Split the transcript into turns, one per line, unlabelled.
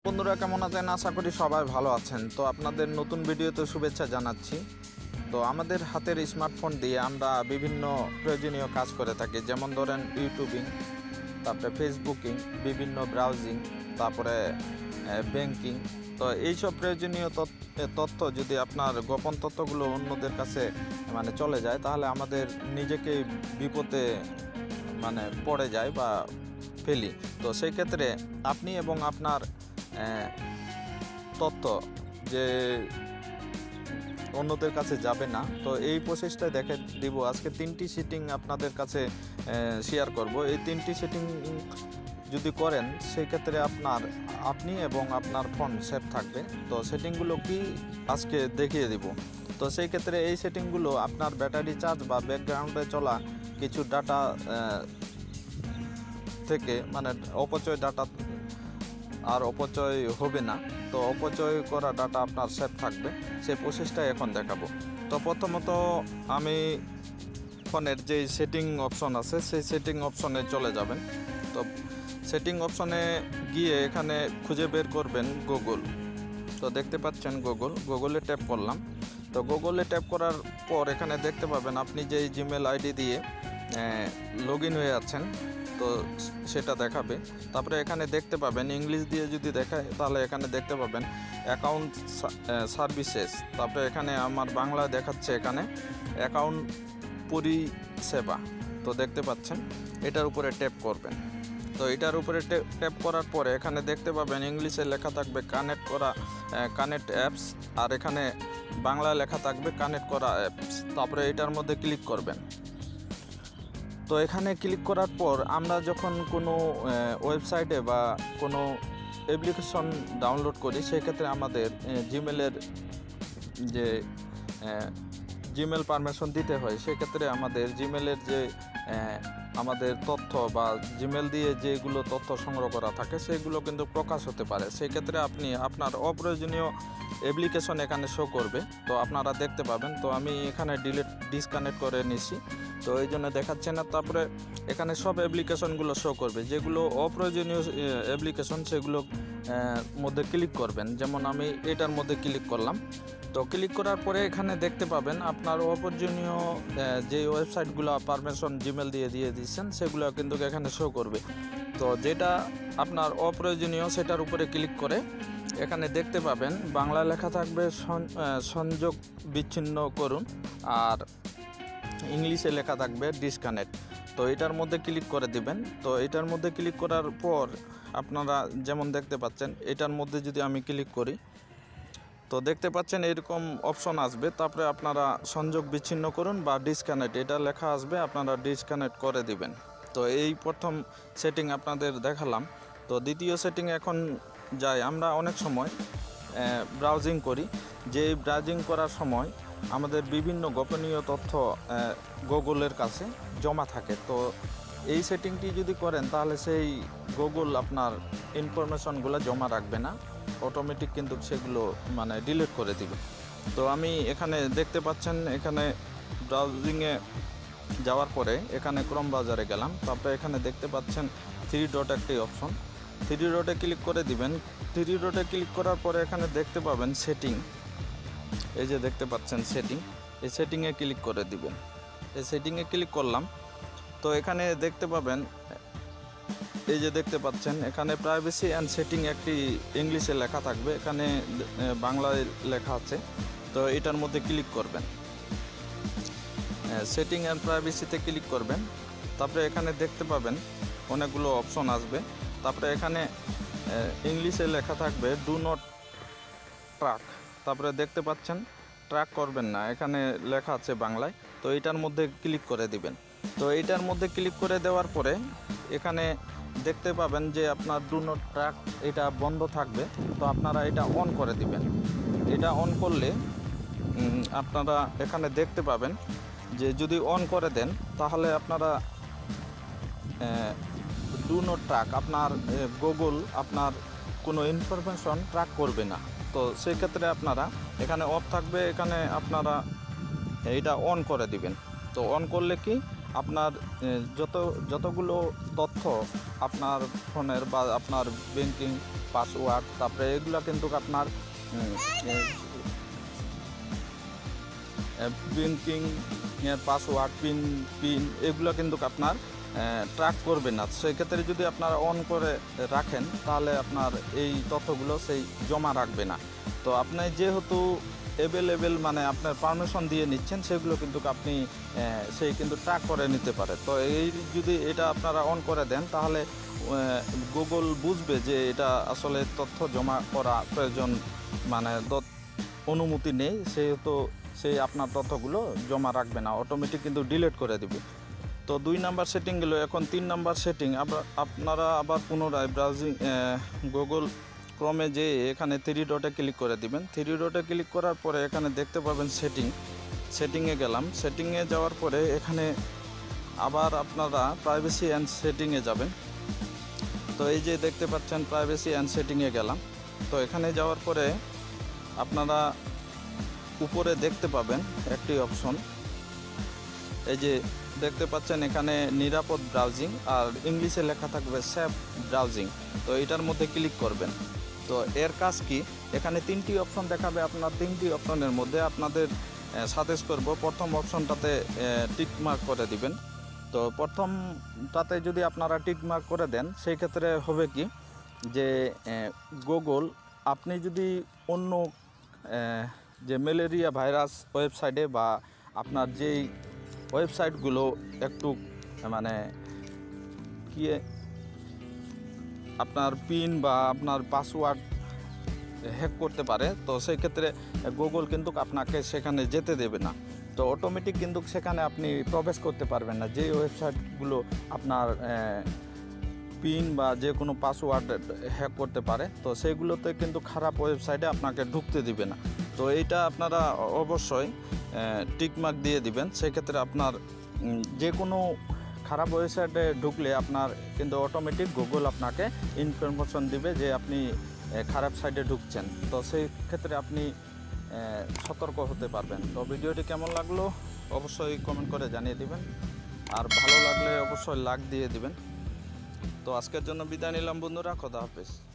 বন্ধুরা কেমন আছেন? আশা করি সবাই ভালো আছেন। তো আপনাদের নতুন ভিডিওতে শুভেচ্ছা জানাচ্ছি। তো আমাদের হাতের স্মার্টফোন দিয়ে আমরা বিভিন্ন প্রয়োজনীয় কাজ করে থাকি, যেমন ধরেন ইউটিউবিং, তারপরে ফেসবুকিং, বিভিন্ন ব্রাউজিং, তারপরে ব্যাংকিং। তো এইসব প্রয়োজনীয় তথ্য যদি আপনার গোপন তথ্যগুলো অন্যদের কাছে চলে যায়, তাহলে আমাদের নিজেকে বিপদে পড়ে যায় বা ফেলি। তো সেই ক্ষেত্রে আপনি এবং আপনার তথ্য যে অন্যদের কাছে যাবে না, তো এই প্রসেসটাই দেখে দিব। আজকে 3টি সেটিং আপনাদের কাছে শেয়ার করব। এই 3টি সেটিং যদি করেন, সেই ক্ষেত্রে আপনি এবং আপনার ফোন সেফ থাকবে। তো সেটিংগুলো কি আজকে দেখিয়ে দিব। তো সেই ক্ষেত্রে এই সেটিংগুলো আপনার ব্যাটারি চার্জ বা ব্যাকগ্রাউন্ডে চলা কিছু ডাটা থেকে অপচয় ডাটা আর অপচয় হবে না। তো অপচয় করা ডাটা আপনার সেভ থাকবে, সেই প্রসেসটাই এখন দেখাবো। তো প্রথমত আমি ফোনের যে সেটিং অপশন আছে, সেই সেটিং অপশনে চলে যাবেন। তো সেটিং অপশনে গিয়ে এখানে খুঁজে বের করবেন গুগল। তো দেখতে পাচ্ছেন গুগলে ট্যাপ করলাম। তো গুগলে ট্যাপ করার পর এখানে দেখতে পাবেন আপনি যেই জিমেল আইডি দিয়ে লগ ইন হয়ে আছেন, তো সেটা দেখাবে। তারপরে এখানে দেখতে পাবেন ইংলিশ দিয়ে যদি দেখায়, তাহলে এখানে দেখতে পাবেন অ্যাকাউন্ট সার্ভিসেস। তারপরে এখানে আমার বাংলা দেখাচ্ছে এখানে অ্যাকাউন্ট পরিষেবা। তো দেখতে পাচ্ছেন, এটার উপরে ট্যাপ করবেন। তো এটার উপরে ট্যাপ করার পরে এখানে দেখতে পাবেন ইংলিশে লেখা থাকবে কানেক্ট অ্যাপস, আর এখানে বাংলা লেখা থাকবে কানেক্ট করা অ্যাপস। তারপরে এটার মধ্যে ক্লিক করবেন। তো এখানে ক্লিক করার পর আমরা যখন কোনো ওয়েবসাইটে বা কোনো অ্যাপ্লিকেশন ডাউনলোড করি, সেক্ষেত্রে আমাদের জিমেলের যে জিমেল পারমিশন দিতে হয়। সেক্ষেত্রে আমাদের জিমেলের যে আমাদের তথ্য বা জিমেল দিয়ে যেগুলো তথ্য সংগ্রহ করা থাকে, সেগুলো কিন্তু প্রকাশ হতে পারে। সেক্ষেত্রে আপনি আপনার অপ্রয়োজনীয় অ্যাপ্লিকেশন এখানে শো করবে, তো আপনারা দেখতে পাবেন। তো আমি এখানে ডিসকানেক্ট করে নিছি, তো এই জন্য দেখাচ্ছে না। তারপরে এখানে সব অ্যাপ্লিকেশনগুলো শো করবে, যেগুলো অপ্রয়োজনীয় অ্যাপ্লিকেশন সেগুলো মধ্যে ক্লিক করবেন। যেমন আমি এটার মধ্যে ক্লিক করলাম। তো ক্লিক করার পরে এখানে দেখতে পাবেন আপনার অপ্রয়োজনীয় যে ওয়েবসাইটগুলো পারমিশন জিমেল দিয়ে দিচ্ছেন, সেগুলো কিন্তু এখানে শো করবে। তো যেটা আপনার অপ্রয়োজনীয় সেটার উপরে ক্লিক করে এখানে দেখতে পাবেন বাংলা লেখা থাকবে সংযোগ বিচ্ছিন্ন করুন, আর ইংলিশে লেখা থাকবে ডিসকানেক্ট। তো এটার মধ্যে ক্লিক করে দিবেন। তো এটার মধ্যে ক্লিক করার পর আপনারা যেমন দেখতে পাচ্ছেন, এটার মধ্যে যদি আমি ক্লিক করি, তো দেখতে পাচ্ছেন এরকম অপশন আসবে। তারপরে আপনারা সংযোগ বিচ্ছিন্ন করুন বা ডিসকানেক্ট এটা লেখা আসবে, আপনারা ডিসকানেক্ট করে দিবেন। তো এই প্রথম সেটিং আপনাদের দেখালাম। তো দ্বিতীয় সেটিং এখন যাই। আমরা অনেক সময় ব্রাউজিং করি, যে ব্রাউজিং করার সময় আমাদের বিভিন্ন গোপনীয় তথ্য গুগলের কাছে জমা থাকে। তো এই সেটিংটি যদি করেন, তাহলে সেই গুগল আপনার ইনফরমেশনগুলো জমা রাখবে না, অটোমেটিক কিন্তু সেগুলো ডিলিট করে দিবে। তো আমি এখানে দেখতে পাচ্ছেন, এখানে ব্রাউজিংয়ে যাওয়ার পরে এখানে ক্রোম ব্রাউজারে গেলাম। তারপরে এখানে দেখতে পাচ্ছেন 3 ডট একটি অপশন, 3 ডটে ক্লিক করে দিবেন। 3 ডটে ক্লিক করার পরে এখানে দেখতে পাবেন সেটিং, এই যে দেখতে পাচ্ছেন সেটিং, এই সেটিংয়ে ক্লিক করে দিবেন। এই সেটিংয়ে ক্লিক করলাম। তো এখানে দেখতে পাবেন, এই যে দেখতে পাচ্ছেন এখানে প্রাইভেসি অ্যান্ড সেটিং একটি ইংলিশে লেখা থাকবে, এখানে বাংলায় লেখা আছে। তো এটার মধ্যে ক্লিক করবেন, সেটিং অ্যান্ড প্রাইভেসিতে ক্লিক করবেন। তারপরে এখানে দেখতে পাবেন অনেকগুলো অপশন আসবে। তারপরে এখানে ইংলিশে লেখা থাকবে ডু নট ট্র্যাক। তারপরে দেখতে পাচ্ছেন ট্র্যাক করবেন না, এখানে লেখা আছে বাংলায়। তো এটার মধ্যে ক্লিক করে দিবেন। তো এইটার মধ্যে ক্লিক করে দেওয়ার পরে এখানে দেখতে পাবেন যে আপনার ডু নট ট্র্যাক এটা বন্ধ থাকবে। তো আপনারা এটা অন করে দিবেন। এটা অন করলে আপনারা এখানে দেখতে পাবেন যে যদি অন করে দেন, তাহলে আপনারা ডু নট ট্র্যাক আপনার গুগল আপনার কোনো ইনফরমেশন ট্র্যাক করবে না। তো সেই ক্ষেত্রে আপনারা এখানে অফ থাকবে, এখানে আপনারা এইটা অন করে দিবেন। তো অন করলে কি আপনার যতগুলো তথ্য আপনার ফোনের বা আপনার ব্যাংকিং পাসওয়ার্ড, তারপরে এগুলো কিন্তু আপনার ব্যাংকিং পাসওয়ার্ড পিন এগুলো কিন্তু আপনার ট্র্যাক করবে না। সেক্ষেত্রে যদি আপনারা অন করে রাখেন তাহলে আপনার এই তথ্যগুলো সেই জমা রাখবে না। তো আপনি যেহেতু অ্যাভেলেবেল মানে আপনার পারমিশন দিয়ে নিচ্ছেন, সেগুলো কিন্তু আপনি সেই কিন্তু ট্র্যাক করে নিতে পারে। তো এই যদি এটা আপনারা অন করে দেন তাহলে গুগল বুঝবে যে এটা আসলে তথ্য জমা করা প্রয়োজন, মানে অনুমতি নেই, সেহেতু সেই আপনার তথ্যগুলো জমা রাখবে না, অটোমেটিক কিন্তু ডিলিট করে দেবে। তো 2 নাম্বার সেটিং গেল। এখন 3 নাম্বার সেটিং আপনারা আবার পুনরায় ব্রাউজিং গুগল ক্রমে যে এখানে 3 ডটে ক্লিক করে দিবেন। 3 ডটে ক্লিক করার পরে এখানে দেখতে পাবেন সেটিংয়ে গেলাম। সেটিংয়ে যাওয়ার পরে এখানে আবার আপনারা প্রাইভেসি অ্যান্ড সেটিংয়ে যাবেন। তো এই যে দেখতে পাচ্ছেন প্রাইভেসি অ্যান্ড সেটিংয়ে গেলাম। তো এখানে যাওয়ার পরে আপনারা উপরে দেখতে পাবেন একটি অপশন, এই যে দেখতে পাচ্ছেন এখানে নিরাপদ ব্রাউজিং, আর ইংলিশে লেখা থাকবে সেফ ব্রাউজিং। তো এটার মধ্যে ক্লিক করবেন। তো এর কাজ কি, এখানে 3টি অপশন দেখাবে। আপনার 3টি অপশনের মধ্যে আপনাদের সাজেস্ট করব প্রথম অপশনটাতে টিক মার্ক করে দিবেন। তো প্রথমটাতে যদি আপনারা টিক মার্ক করে দেন, সেই ক্ষেত্রে হবে কি যে গুগল আপনি যদি অন্য যে ম্যালেরিয়া ভাইরাস ওয়েবসাইটে বা আপনার যেই ওয়েবসাইটগুলো একটু মানে কি আপনার পিন বা আপনার পাসওয়ার্ড হ্যাক করতে পারে, তো সেই ক্ষেত্রে গুগল কিন্তু আপনাকে সেখানে যেতে দেবে না। তো অটোমেটিক কিন্তু সেখানে আপনি প্রবেশ করতে পারবেন না। যে ওয়েবসাইটগুলো আপনার পিন বা যে কোনো পাসওয়ার্ড হ্যাক করতে পারে, তো সেইগুলোতে কিন্তু খারাপ ওয়েবসাইটে আপনাকে ঢুকতে দিবে না। তো এইটা আপনারা অবশ্যই টিকমার্ক দিয়ে দিবেন। সেক্ষেত্রে আপনার যে কোনো খারাপ ওয়েবসাইটে ঢুকলে আপনার কিন্তু অটোমেটিক গুগল আপনাকে ইনফরমেশন দিবে যে আপনি খারাপ সাইটে ঢুকছেন। তো সেই ক্ষেত্রে আপনি সতর্ক হতে পারবেন। তো ভিডিওটি কেমন লাগলো অবশ্যই কমেন্ট করে জানিয়ে দিবেন, আর ভালো লাগলে অবশ্যই লাইক দিয়ে দিবেন। তো আজকের জন্য বিদায় নিলাম বন্ধুরা, খোদা হাফেজ।